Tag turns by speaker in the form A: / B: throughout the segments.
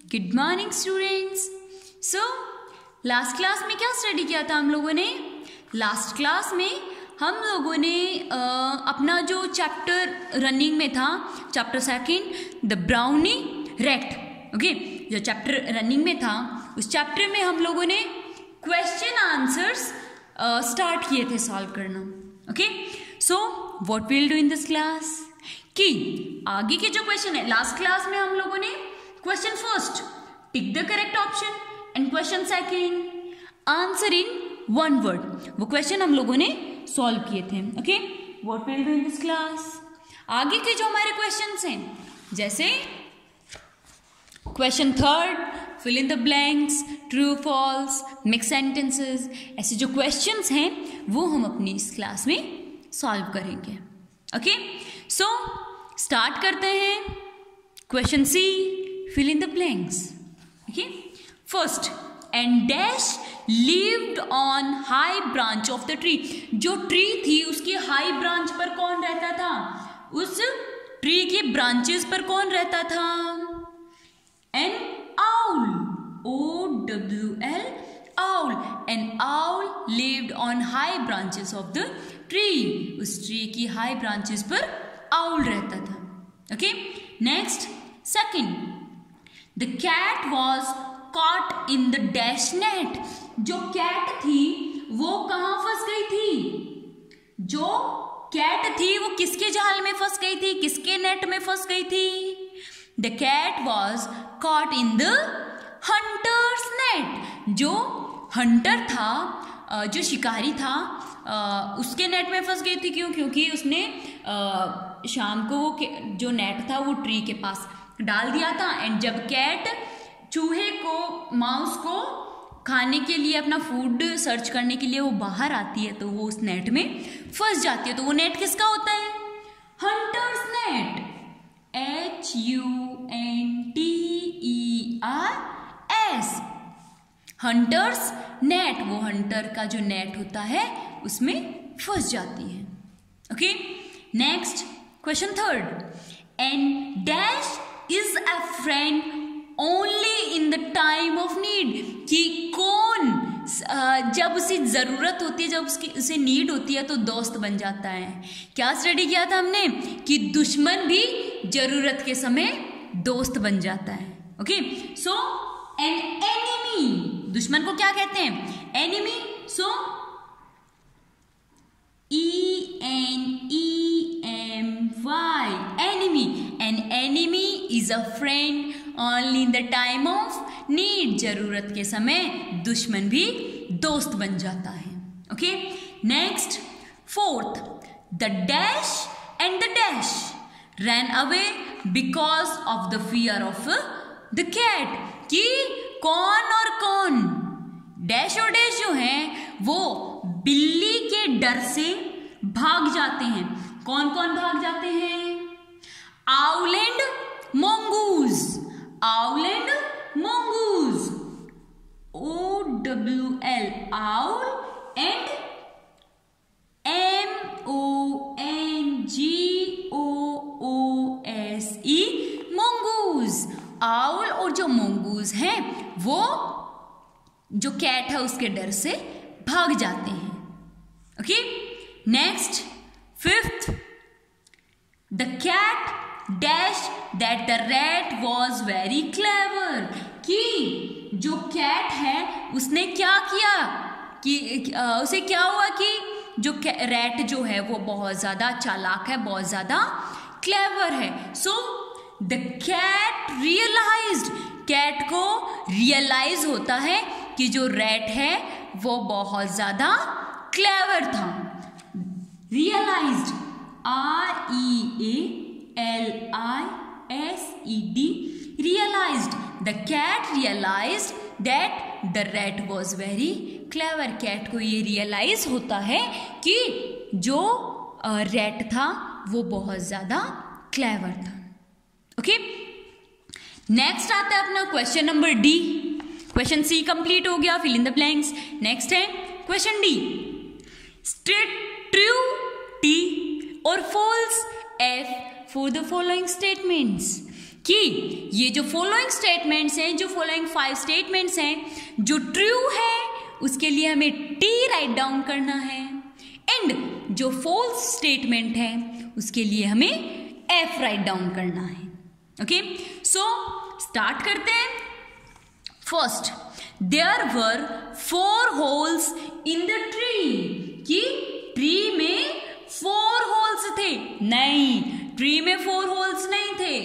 A: Good morning students. So last class में क्या study किया था हम लोगों ने? लास्ट क्लास में हम लोगों ने अपना जो चैप्टर रनिंग में था, chapter second the brownie rat, okay, जो चैप्टर रनिंग में था उस चैप्टर में हम लोगों ने क्वेश्चन आंसर्स स्टार्ट किए थे सॉल्व करना। Okay, so what will do in this class कि आगे के जो क्वेश्चन है, लास्ट क्लास में हम लोगों ने question first tick the correct option and question second answer in one word, वो क्वेश्चन हम लोगों ने सॉल्व किए थे। Okay, what will do in this class, आगे के जो हमारे क्वेश्चंस हैं, जैसे question third fill in the blanks, true false, mix sentences, ऐसे जो क्वेश्चंस हैं वो हम अपनी इस क्लास में सॉल्व करेंगे। ओके, सो स्टार्ट करते हैं। Question C, fill in the blanks. Okay, first, and dash lived on high branch of the tree. जो ट्री थी उसकी हाई ब्रांच पर कौन रहता था? उस ट्री की ब्रांचेस पर कौन रहता था? An owl, O-W-L, owl. An owl lived on high branches of the tree. उस ट्री की हाई ब्रांचेस पर owl रहता था। Okay, next, second, The cat was caught in the dash net. जो कैट थी वो कहाँ फंस गई थी? जो कैट थी वो किसके जाल में फंस गई थी, किसके नेट में फंस गई थी? The cat was caught in the hunter's net. जो हंटर था, जो शिकारी था, उसके नेट में फंस गई थी। क्यों? क्योंकि उसने शाम को वो जो नेट था वो ट्री के पास डाल दिया था, एंड जब कैट चूहे को, माउस को खाने के लिए, अपना फूड सर्च करने के लिए वो बाहर आती है तो वो उस नेट में फंस जाती है। तो वो नेट किसका होता है? Hunter's net, H-U-N-T-E-R-S, hunter's net. वो हंटर का जो नेट होता है उसमें फंस जाती है। Okay, next question third, and dash is a friend only in the time of need. कि कौन जब उसे ज़रूरत होती है, जब उसे नीड होती है तो दोस्त बन जाता है। क्या स्टडी किया था हमने? कि दुश्मन भी ज़रूरत के समय दोस्त बन जाता है। ओके, सो एन एनिमी, दुश्मन को क्या कहते हैं? Enemy. So E-N-E-M-Y, enemy. An enemy is a friend only in the time of need. जरूरत के समय दुश्मन भी दोस्त बन जाता है। Okay, next fourth, the dash and the dash ran away because of the fear of the cat. कि कौन और कौन, डैश और डैश जो हैं वो बिल्ली के डर से भाग जाते हैं। कौन कौन भाग जाते हैं? Owl and mongoose, owl and mongoose, O-W-L, owl and M-O-N-G-O-O-S-E, mongoose। owl और जो mongoose हैं वो जो कैट है उसके डर से भाग जाते हैं। Okay, next fifth, the cat dash that the rat was very clever. कि जो कैट है उसने क्या किया कि उसे क्या हुआ कि जो रैट जो है वो बहुत ज़्यादा चालाक है, बहुत ज़्यादा क्लेवर है। So the cat realised, cat को रियलाइज होता है कि जो रैट है वो बहुत ज़्यादा क्लेवर था। Realised, R-E-A-L-I-S-E-D, realized. The cat realized that the rat was very clever. Cat को ये रियलाइज होता है कि जो रैट था वो बहुत ज़्यादा क्लेवर था। ओके, नेक्स्ट आता है अपना question number D. Question C complete हो गया, fill in the blanks. Next है question D, state true T और false F for the following statements. कि ये जो फॉलोइंग स्टेटमेंट्स हैं, जो फॉलोइंग 5 स्टेटमेंट्स हैं, जो ट्रू है उसके लिए हमें टी राइट डाउन करना है, एंड जो फॉल्स स्टेटमेंट है उसके लिए हमें एफ राइट डाउन करना है। ओके, सो स्टार्ट करते हैं। First, there were 4 holes in the tree, कि ट्री में 4 होल्स थे। नहीं, ट्री में 4 होल्स नहीं थे।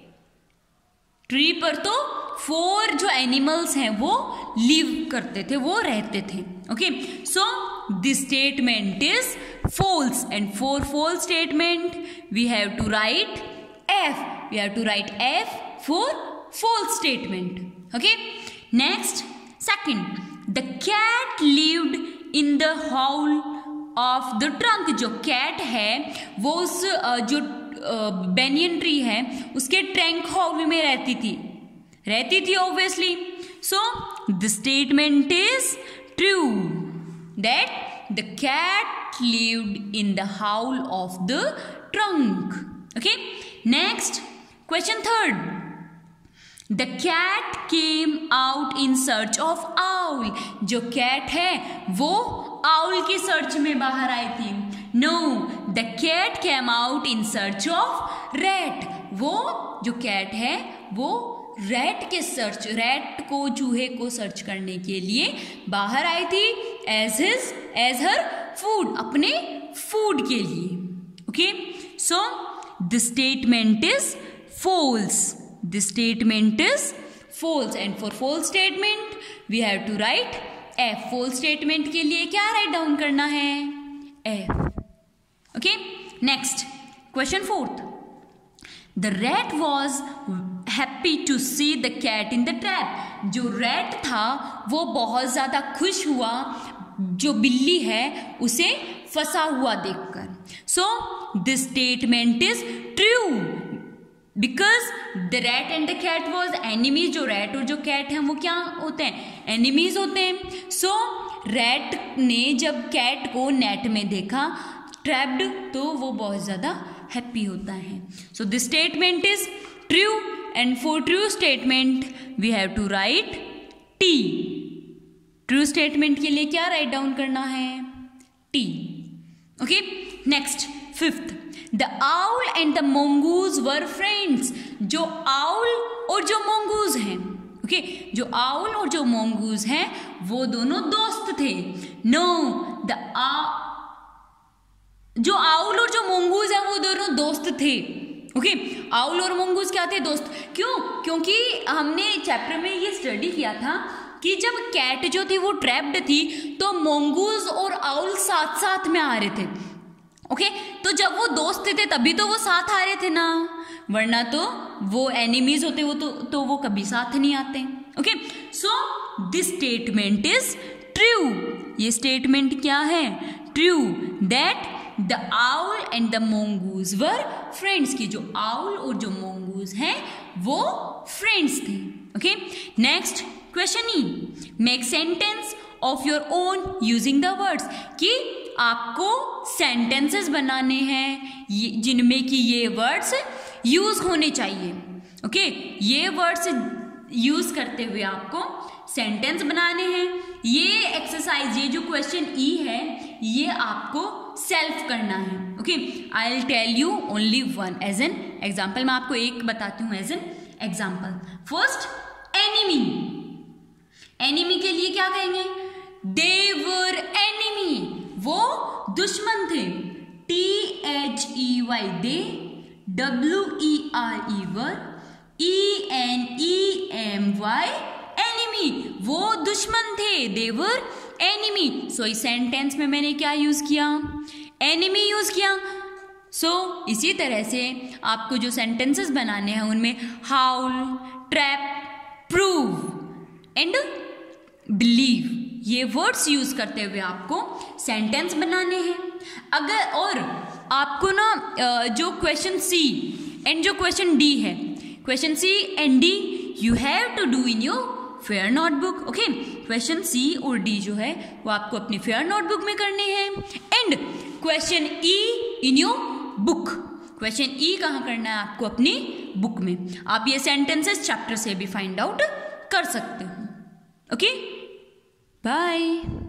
A: ट्री पर तो 4 जो एनिमल्स हैं वो लिव करते थे, वो रहते थे। Okay, so this statement is false, and for false statement we have to write F. We have to write F for false statement. Okay, next, second, the cat lived in the hole of the trunk. जो cat है वो उस जो banyan tree है उसके trunk hole में रहती थी obviously. So the statement is true that the cat lived in the hole of the trunk. Okay, next, question 3rd. The cat came out in search of owl. जो cat है वो owl की search में बाहर आई थी। No, the cat came out in search of rat. वो जो cat है वो रैट को, चूहे को सर्च करने के लिए बाहर आई थी एज हर फूड, अपने फूड के लिए। Okay, so the statement is false. The statement is false, and for false statement we have to write F. false statement के लिए क्या राइट डाउन करना है? F. Okay, next, question 4th. The rat was happy to see the cat in the trap. जो rat था वो बहुत ज्यादा खुश हुआ जो बिल्ली है उसे फंसा हुआ देखकर। So this statement is true because the rat and the cat was enemies. जो रैट और जो कैट हैं वो क्या होते हैं? एनिमीज होते हैं। So रैट ने जब कैट को नेट में देखा ट्रैप्ड तो वो बहुत ज्यादा हैप्पी होता है। So this statement is true, and for true statement we have to write T. True statement के लिए क्या राइट डाउन करना है? T. Okay, next, 5th. The owl and the mongoose were friends. जो owl और जो mongoose हैं, okay, जो owl और जो mongoose हैं वो दोनों दोस्त थे। No, जो owl और जो mongoose हैं वो दोनों दोस्त थे। ओके, आउल और मंगूस क्या थे? दोस्त। क्यों? क्योंकि हमने चैप्टर में ये स्टडी किया था कि जब कैट जो थी वो ट्रैप्ड थी तो मंगूस और आउल साथ साथ में आ रहे थे। ओके, तो जब वो दोस्त थे तभी तो वो साथ आ रहे थे ना, वरना तो वो एनिमीज होते वो तो वो कभी साथ नहीं आते। Okay, so this statement is true. ये स्टेटमेंट क्या है? True, that The owl and the mongoose were friends. की जो owl और जो mongoose हैं वो friends थे। Okay, next, question E. Make sentence of your own using the words. कि आपको sentences बनाने हैं जिनमें कि ये words use होने चाहिए। Okay, ये words यूज करते हुए आपको सेंटेंस बनाने हैं। ये एक्सरसाइज, ये जो क्वेश्चन ई है ये आपको सेल्फ करना है। Okay, I will tell you only one as an example. मैं आपको एक बताती हूँ as an example. First, enemy. Enemy के लिए क्या कहेंगे? दे वर एनिमी, वो दुश्मन थे। THEY, they, WERE were, ENEMY enemy, वो दुश्मन थे। दे वर एनिमी। सो इस सेंटेंस में मैंने क्या यूज किया? एनिमी यूज किया। सो इसी तरह से आपको जो सेंटेंसेस बनाने हैं उनमें howl, trap, prove and believe ये वर्ड्स यूज करते हुए आपको सेंटेंस बनाने हैं। अगर और आपको ना जो क्वेश्चन सी एंड जो क्वेश्चन डी है, question C and D you have to do in your fair notebook. Okay, question C और डी जो है वो आपको अपनी फेयर नोटबुक में करने हैं, and question E in your book. Question E कहाँ करना है आपको? अपनी बुक में। आप ये सेंटेंसेस चैप्टर से भी फाइंड आउट कर सकते हो। Okay, bye.